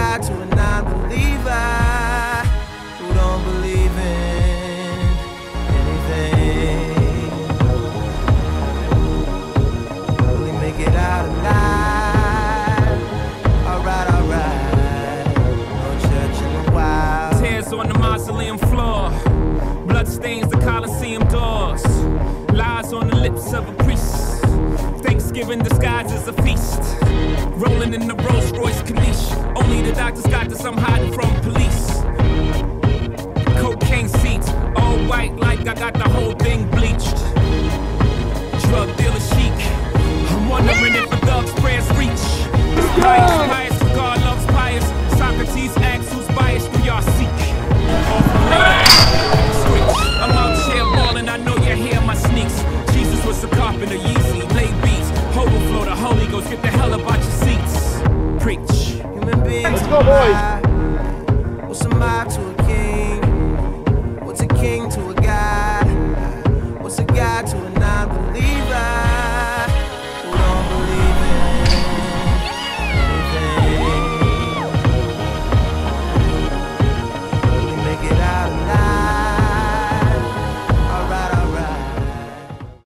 lie to a non-believer who don't believe in anything. Will he make it out alive? Alright, alright. No church in a while. Tears on the mausoleum floor, blood stains the Coliseum doors, lies on the lips of a priest, Thanksgiving disguised as a feast, rolling in the Rolls Royce Corniche. Only the doctors got this, I'm hiding from police. Cocaine seats, all white like I got the whole thing bleached. Drug dealer chic, I'm wondering if a thug's prayers reach. Pious, for God loves pious. Socrates asks who's biased, do y'all seek? I'm out here balling, I know you hear my sneaks. Jesus was a carpenter, Yeezy, lay beats. Overflow, the Holy Ghost, get the hell up out your seats. Preach. Human beings. Let's go, boys. What's a mob to